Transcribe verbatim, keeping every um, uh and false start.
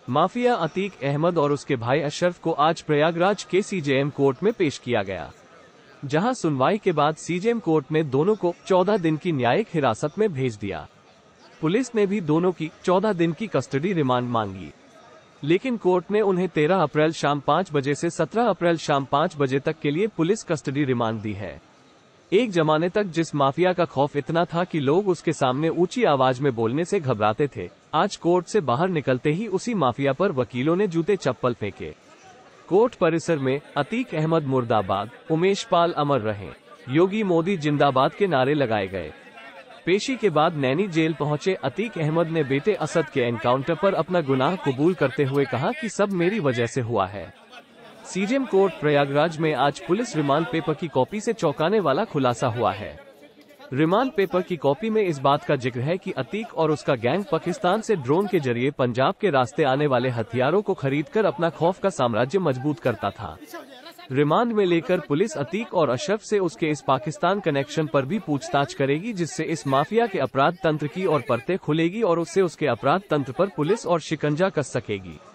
Mafia Atiq Ahmad और उसके भाई अशरफ को आज प्रयागराज के सीजेएम कोर्ट में पेश किया गया, जहां सुनवाई के बाद सीजेएम कोर्ट ने दोनों को चौदह दिन की न्यायिक हिरासत में भेज दिया। पुलिस ने भी दोनों की चौदह दिन की कस्टडी रिमांड मांगी, लेकिन कोर्ट ने उन्हें तेरह अप्रैल शाम पाँच बजे से सत्रह अप्रैल शाम पाँच बजे तक के लिए पुलिस कस्टडी रिमांड दी है। एक जमाने तक जिस माफिया का खौफ इतना था कि लोग उसके सामने ऊंची आवाज में बोलने से घबराते थे, आज कोर्ट से बाहर निकलते ही उसी माफिया पर वकीलों ने जूते चप्पल फेंके। कोर्ट परिसर में अतीक अहमद मुर्दाबाद, उमेश पाल अमर रहें, योगी मोदी जिंदाबाद के नारे लगाए गए। पेशी के बाद नैनी जेल पहुंचे अतीक अहमद ने बेटे असद के एनकाउंटर पर अपना गुनाह कबूल करते हुए कहा कि सब मेरी वजह से हुआ है। सीजेएम कोर्ट प्रयागराज में आज पुलिस रिमांड पेपर की कॉपी से चौंकाने वाला खुलासा हुआ है। रिमांड पेपर की कॉपी में इस बात का जिक्र है कि अतीक और उसका गैंग पाकिस्तान से ड्रोन के जरिए पंजाब के रास्ते आने वाले हथियारों को खरीदकर अपना खौफ का साम्राज्य मजबूत करता था। रिमांड में लेकर पुलिस अतीक और अशरफ से उसके इस पाकिस्तान कनेक्शन पर भी पूछताछ करेगी, जिससे इस माफिया के अपराध तंत्र की और परतें खुलेगी और उससे उसके अपराध तंत्र पर पुलिस और शिकंजा कस सकेगी।